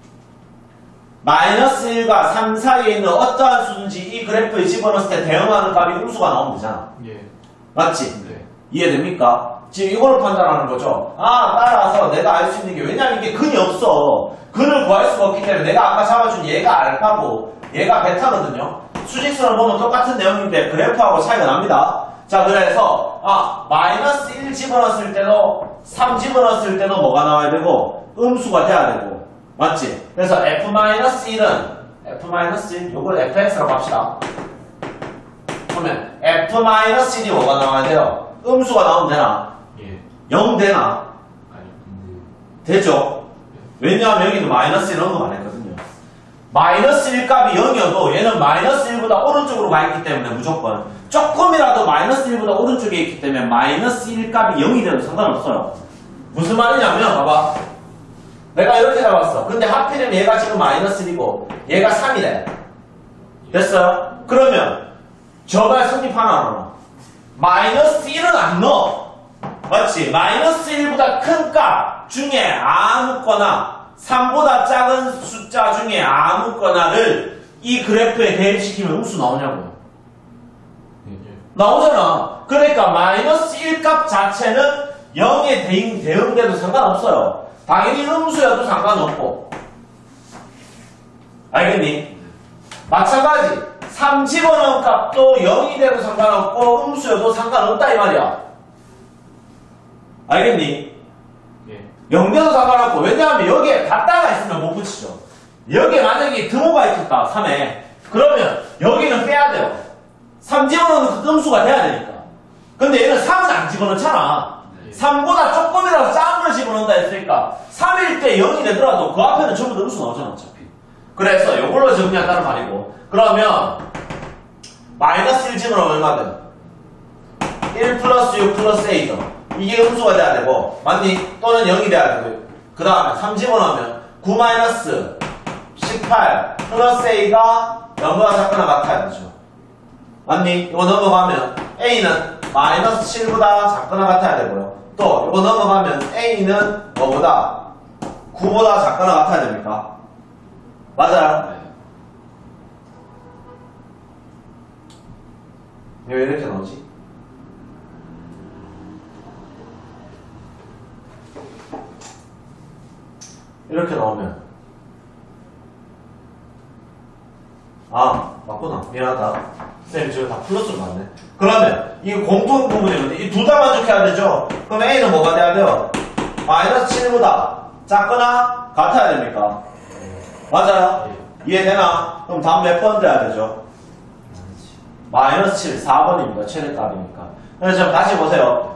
마이너스 1과 3 사이에 있는 어떠한 수든지 이 그래프에 집어넣었을 때 대응하는 값이 음수가 나오면 되잖아. 예. 맞지? 네. 이해됩니까? 지금 이걸 판단하는 거죠. 따라서 내가 알 수 있는 게, 왜냐면 이게 근이 없어. 근을 구할 수가 없기 때문에 내가 아까 잡아준 얘가 알파고 얘가 베타거든요. 수직선을 보면 똑같은 내용인데 그래프하고 차이가 납니다. 자, 그래서 마이너스 1 집어넣었을 때도 3 집어넣었을 때도 뭐가 나와야 되고 음수가 돼야 되고. 맞지? 그래서 f-1은 f-1 요걸 fx라고 합시다. 그러면 f-1이 뭐가 나와야 돼요? 음수가 나오면 되나? 예. 0 되나? 아니. 되죠? 왜냐하면 여기는 마이너스 1 언급 안 했거든요. 마이너스 1 값이 0이어도 얘는 마이너스 1보다 오른쪽으로 가 있기 때문에 무조건 조금이라도 마이너스 1보다 오른쪽에 있기 때문에 마이너스 1 값이 0이 돼도 상관없어요. 무슨 말이냐면 봐봐. 내가 이렇게 잡았어. 근데 하필이면 얘가 지금 마이너스 1이고 얘가 3이래. 됐어요? 그러면 저 말 성립하나 안 하나? 마이너스 1은 안 넣어. 맞지? 마이너스 1보다 큰 값 중에 아무거나 3보다 작은 숫자 중에 아무거나를 이 그래프에 대입시키면 음수 나오냐고요. 나오잖아. 그러니까 마이너스 1값 자체는 0에 대응돼도 상관없어요. 당연히 음수여도 상관없고. 알겠니? 마찬가지 3 집어넣은 값도 0이 돼도 상관없고 음수여도 상관없다 이 말이야. 알겠니? 예. 0 돼도 상관없고. 왜냐하면 여기에 갖다가 있으면 못 붙이죠. 여기에 만약에 등호가 있었다 3에 그러면 여기는 빼야 돼요. 3 집어넣는 그 음수가 돼야 되니까. 근데 얘는 3은 안 집어넣잖아. 3보다 조금이라도 작은 걸 집어넣는다 했으니까 3일 때 0이 되더라도 그 앞에는 전부 다 음수 나오잖아 어차피. 그래서 이걸로 정리한다는 말이고. 그러면 마이너스 1 집어넣으면 얼마든 1 플러스 6 플러스 A죠. 이게 음수가 돼야 되고 맞니? 또는 0이 돼야 되고 그 다음에 3 집어넣으면 9 마이너스 18 플러스 A가 0보다 작거나 같아야 되죠. 맞니? 이거 넘어가면 A는 마이너스 7보다 작거나 같아야 되고요. 또 이거 넘어가면 A는 뭐보다 9보다 작거나 같아야 됩니까? 맞아요? 왜 이렇게 나오지? 이렇게 나오면 아 맞구나 미안하다 쌤이 지금 다 플러스로 봤네. 그러면 이거 공통 부분이거든요. 이 둘 다 만족해야 되죠. 그럼 A는 뭐가 돼야 돼요? 마이너스 7보다 작거나 같아야 됩니까? 맞아요? 이해되나? 그럼 다음 몇 번 돼야 되죠? 마이너스 7 4번입니다. 최대값이니까. 그래서 좀 다시 보세요.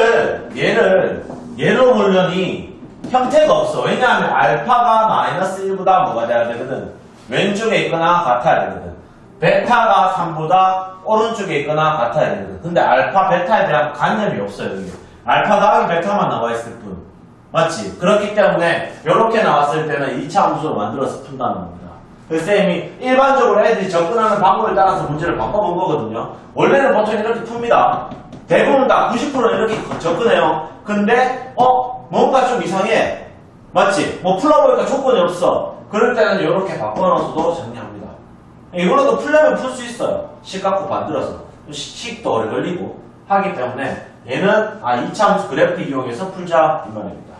얘로 보려니 형태가 없어. 왜냐하면 알파가 마이너스 1보다 뭐가 돼야 되거든? 왼쪽에 있거나 같아야 되거든. 베타가 3보다 오른쪽에 있거나 같아야 되거든. 근데 알파, 베타에 대한 관념이 없어요. 여기. 알파 더하기 베타만 나와 있을 뿐. 맞지? 그렇기 때문에 이렇게 나왔을 때는 2차 함수로 만들어서 푼다는 겁니다. 그래서 쌤이 일반적으로 애들이 접근하는 방법에 따라서 문제를 바꿔본 거거든요. 원래는 보통 이렇게 풉니다. 대부분 다 90%는 이렇게 접근해요. 근데 뭔가 좀 이상해. 맞지? 뭐 풀어보니까 조건이 없어. 그럴 때는 이렇게 바꿔놔서도 정리합니다. 이걸로도 풀려면 풀 수 있어요. 식 갖고 만들어서. 식도 오래 걸리고 하기 때문에 얘는 2차 함수 그래픽 이용해서 풀자 이 말입니다.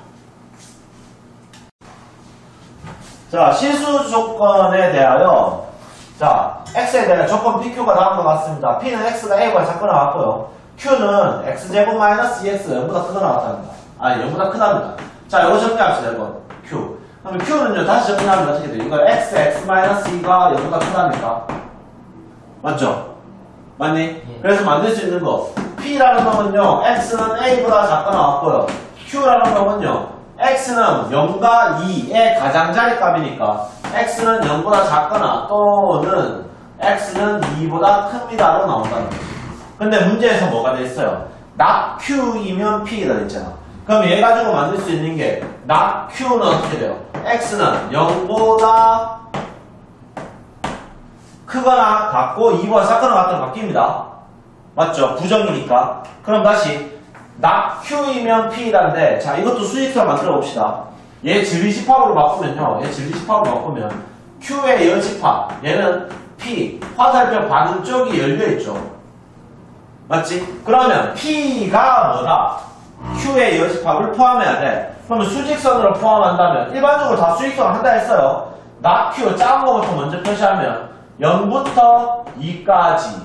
자, 실수 조건에 대하여 자, x에 대한 조건 PQ가 나온 것 같습니다. P는 x가 a보다 작거나 같고요. Q는 x제곱 마이너스 2x가 0보다 크거나 같답니다. 0보다 크답니다. 자, 이거 정리합시다. 이거 Q. 그럼 Q는요, 다시 정리하면 어떻게 돼요? 이거 x 마이너스 2가 0보다 크답니까? 맞죠? 맞니? 예. 그래서 만들 수 있는 거 P라는 놈은요, x는 a보다 작거나 같고요. Q라는 놈은요, x는 0과 2의 가장자리 값이니까 x는 0보다 작거나 또는 x는 2보다 큽니다로 나온다는 거죠. 근데 문제에서 뭐가 돼 있어요? not q이면 p가 됐잖아. 그럼 얘 가지고 만들 수 있는 게 not q는 어떻게 돼요? x는 0보다 크거나 같고 2보다 작거나 같다로 바뀝니다. 맞죠? 부정이니까. 그럼 다시 not q이면 p라는데 자 이것도 수직선 만들어 봅시다. 얘 진리집합으로 바꾸면요. 얘 진리집합으로 바꾸면 q의 여집합 얘는 p 화살표 반쪽이 열려있죠. 맞지? 그러면 p가 뭐다? q의 여집합을 포함해야 돼. 그러면 수직선으로 포함한다면 일반적으로 다 수직선을 한다 했어요. not q 작은 거부터 먼저 표시하면 0부터 2까지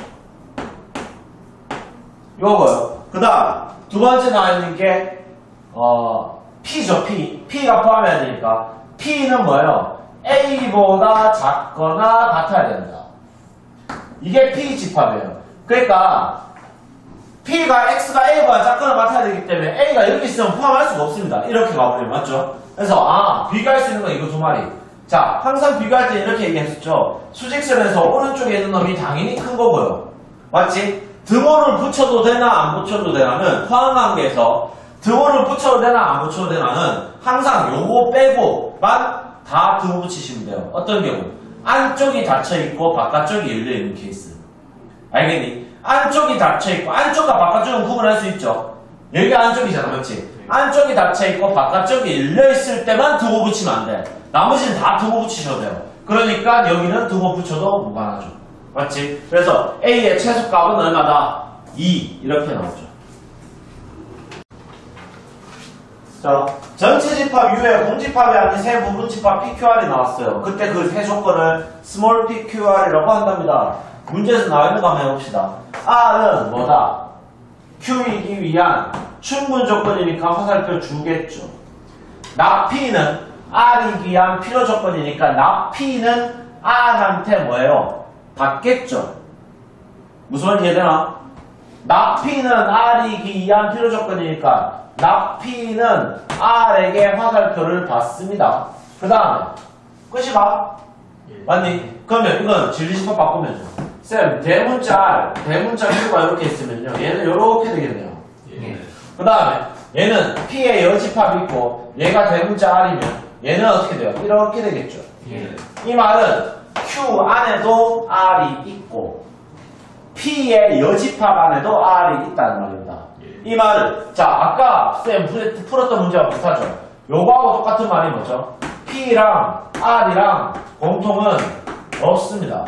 이거고요. 그 다음 두 번째 나와 있는 게 P죠. P가 포함해야 되니까 P는 뭐예요? A보다 작거나 같아야 된다. 이게 P 집합이에요. 그러니까 P가 X가 A보다 작거나 같아야 되기 때문에 A가 이렇게 있으면 포함할 수가 없습니다. 이렇게 가버리면 맞죠? 그래서 비교할 수 있는 건 이거 두 마리. 자, 항상 비교할 때 이렇게 얘기했었죠. 수직선에서 오른쪽에 있는 놈이 당연히 큰 거고요. 맞지? 등호를 붙여도 되나 안 붙여도 되나는 포함관계에서 등호를 붙여도 되나 안 붙여도 되나는 항상 요거 빼고만 다 등호 붙이시면 돼요. 어떤 경우? 안쪽이 닫혀있고 바깥쪽이 열려있는 케이스. 알겠니? 안쪽이 닫혀있고 안쪽과 바깥쪽은 구분할 수 있죠. 여기가 안쪽이잖아. 맞지? 안쪽이 닫혀있고 바깥쪽이 열려있을 때만 두고 붙이면 안 돼. 나머지는 다 두고 붙이셔도 돼요. 그러니까 여기는 두고 붙여도 무관하죠. 맞지? 그래서 A의 최소값은 얼마다? 2 이렇게 나오죠. 자, 전체 집합 U에 공집합이 아닌 세 부분 집합 PQR이 나왔어요. 그때 그 세 조건을 small PQR이라고 한답니다. 문제에서 나와 있는 거 한번 해봅시다. R은 뭐다? Q이기 위한 충분 조건이니까 화살표 주겠죠. 납 P는 R이기 위한 필요 조건이니까 납 P는 R한테 뭐예요? 받겠죠. 무슨 말인지 이해되나? 납 P는 R이기 위한 필요 조건이니까 납 P는 R에게 화살표를 받습니다. 그 다음에 끝이가? 맞니? 그러면 이건 진리집합 바꾸면요. 쌤, 대문자 R, 대문자 Q가 이렇게 있으면요. 얘는 이렇게 되겠네요. 그 다음에 얘는 P의 여집합이 있고 얘가 대문자 R이면 얘는 어떻게 돼요? 이렇게 되겠죠. 이 말은 Q 안에도 R이 있고 P의 여집합 안에도 R이 있다는 말입니다. 이 말은 자 아까 쌤 풀었던 문제와 비슷하죠. 요거하고 똑같은 말이 뭐죠? P랑 R이랑 공통은 없습니다.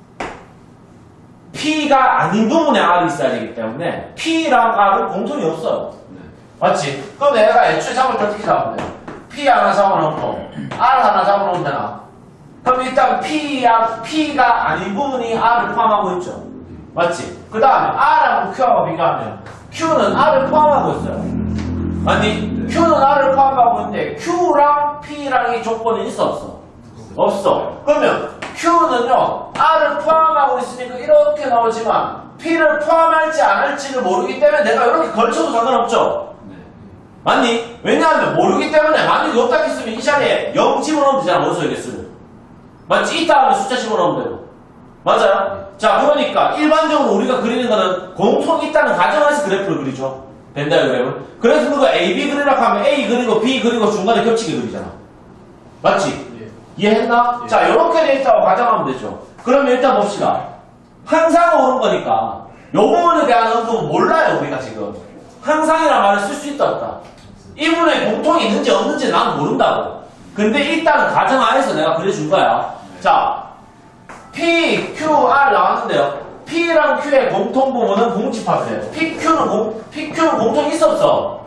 P가 아닌 부분에 R이 있어야 되기 때문에 P랑 R은 공통이 없어요. 맞지? 그럼 내가 애초에 잡을 때 어떻게 잡으면 돼요? P 하나 잡아놓고 R 하나 잡아놓으면 되나? 그럼 일단 P가 아닌 부분이 R을 포함하고 있죠. 맞지? 그 다음에 R하고 Q하고 비교하면 Q는 R을 포함하고 있어요. 맞니? Q는 R을 포함하고 있는데 Q랑 P랑 이 조건이 있어 없어? 없어. 그러면 Q는요 R을 포함하고 있으니까 이렇게 나오지만 P를 포함할지 안 할지를 모르기 때문에 내가 이렇게 걸쳐도 상관없죠. 맞니? 왜냐하면 모르기 때문에 만약에 없다 했으면 이 자리에 0 집어넣으면 되잖아. 원소에게쓰는 맞지? 있다 하면 숫자 집어넣으면 되고 맞아요? 자 그러니까 일반적으로 우리가 그리는 거는 공통이 있다는 가정하에서 그래프를 그리죠. 벤다이어그램을. 그래서 누가 AB 그리라고 하면 A 그리고 B 그리고 중간에 겹치게 그리잖아. 맞지? 이해했나? 자 이렇게 돼 있다고 가정하면 되죠. 그러면 일단 봅시다. 항상 오른 거니까 이 부분에 대한 언급은 몰라요. 우리가 지금 항상이란 말을 쓸 수 있다 없다. 이 부분에 공통이 있는지 없는지 난 모른다고. 근데 일단 가정하에서 내가 그려준 거야. 자 P, Q, R 나왔는데요. P랑 Q의 공통 부분은 공집합이에요. PQ는 공통이 있어 없어?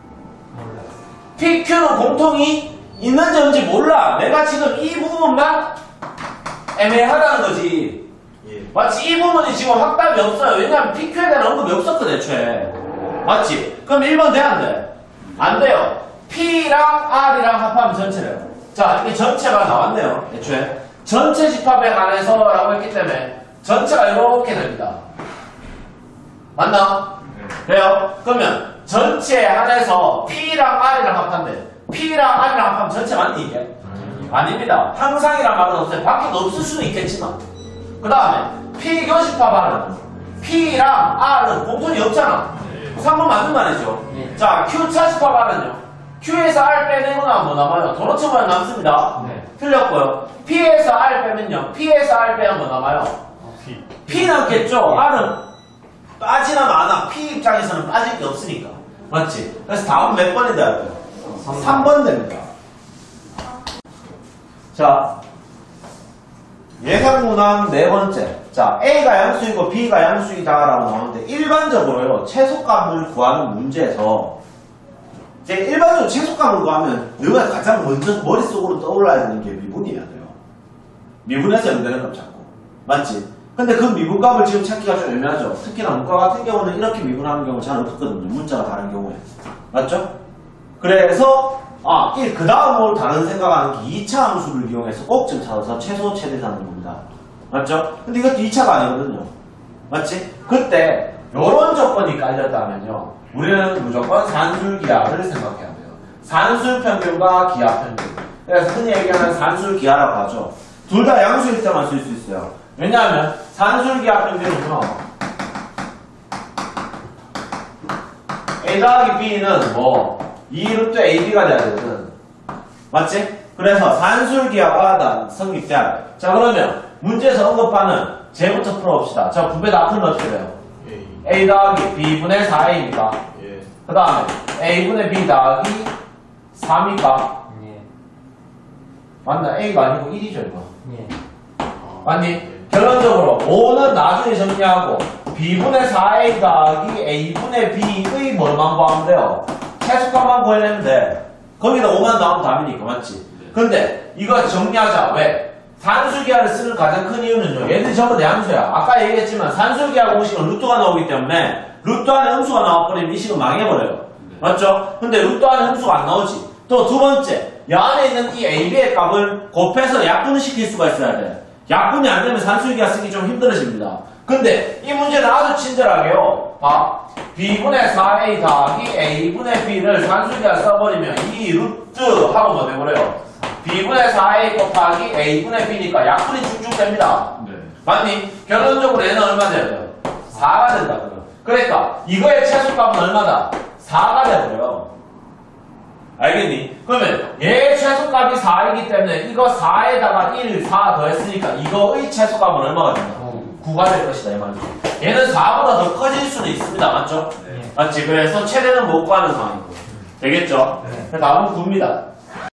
PQ는 공통이 있는지 없는지 몰라. 내가 지금 이 부분만 애매하다는 거지. 마치 이 부분이 지금 확답이 없어요. 왜냐면 PQ에 대한 언급이 없었거든 애초에. 맞지? 그럼 1번 돼 안 돼? 안 돼요. P랑 R이랑 합하면 전체래요. 자 이게 전체가 나왔네요. 애초에 전체 집합에 관해서 라고 했기 때문에 전체가 이렇게 됩니다. 맞나? 돼요? 그러면 전체에 한해서 P랑 R이랑 합한대. P랑 R이랑 합하면 전체 맞니 이게? 아닙니다. 항상이란 말은 없어요. 밖에 없을 수는 있겠지만. 그 다음에 P 교집합하는 P랑 R은 공통이 없잖아. 3번 맞는 말이죠. 자 Q 차집합하는요. Q에서 R 빼내고 나면 뭐 남아요? 도너츠 모양 남습니다. 틀렸고요. P에서 R 빼면요. P에서 R 빼면 뭐 남아요? P 남겠죠? R은 빠지나 마나 P 입장에서는 빠질 게 없으니까. 맞지? 그래서 다음 몇 번인데 할까요? 3번 됩니다. 자, 예상문항 네 번째. 자, A가 양수이고 B가 양수이다 라고 나오는데 일반적으로요. 최소값을 구하는 문제에서 이제 일반적으로 최소값을 구하면 너가 가장 먼저 머릿속으로 떠올라야 되는 게 미분이어야 돼요. 미분해서 연대는 값 찾고. 맞지? 근데 그 미분값을 지금 찾기가 좀 애매하죠. 특히나 문과 같은 경우는 이렇게 미분하는 경우 잘 없거든요. 문자가 다른 경우에. 맞죠? 그래서 그 다음으로 다른 생각하는 게 2차 함수를 이용해서 꼭지를 찾아서 최소 최대 찾는 겁니다. 맞죠? 근데 이것도 2차가 아니거든요. 맞지? 그때 이런 조건이 깔렸다면요. 우리는 무조건 산술기하를 생각해야 돼요. 산술평균과 기하평균. 그래서 흔히 얘기하는 산술기하라고 하죠. 둘 다 양수일 때만 쓸 수 있어요. 왜냐하면 산술기하평균은요. A 더하기 B는 뭐 2루트 AB가 돼야 되거든. 맞지? 그래서 산술기하가 성립돼야 돼. 자 그러면 문제에서 언급하는 쟤부터 풀어봅시다. 자 부배 다 풀면 어떻게 돼요? A 더하기 B분의 4A니까 그 다음에 a분의 b 더하기 3입니까? 예. 맞나? a가 아니고 1이죠 이거. 예. 맞니? 결론적으로 5는 나중에 정리하고 b분의 4a 더하기 a분의 b의 뭘만 구하면 돼요? 최소값만 구해내면 돼. 거기다 5만 나오면 답이니까 맞지? 근데 이거 정리하자. 왜? 산수기하를 쓰는 가장 큰 이유는요. 얘들이 전부 내함수야. 아까 얘기했지만 산수기하 공식은 루트가 나오기 때문에 루트 안에 음수가 나와버리면 이 식은 망해버려요. 맞죠? 근데 루트 안에 음수가 안 나오지. 또 두 번째, 이 안에 있는 이 AB의 값을 곱해서 약분을 시킬 수가 있어야 돼. 약분이 안 되면 산수기하 쓰기 좀 힘들어집니다. 근데 이 문제는 아주 친절하게요. 봐. b분의 4a 더하기 a분의 b를 산수기하 써버리면 이 루트하고 뭐 돼버려요? b분의 4a 곱하기 a분의 b니까 약분이 쭉쭉 됩니다. 네. 맞니? 결론적으로 얘는 얼마 돼야 돼요? 4가 된다. 그러니까 이거의 최소값은 얼마다? 4가 돼버려요. 알겠니? 그러면 얘의 최소값이 4이기 때문에 이거 4에다가 1, 4 더했으니까 이거의 최소값은 얼마가 된다? 9가 될 것이다 이 말이죠. 얘는 4보다 더 커질 수는 있습니다. 맞죠? 네. 맞지? 그래서 최대는 못 구하는 상황이고 되겠죠? 네. 그래서 답은 9입니다.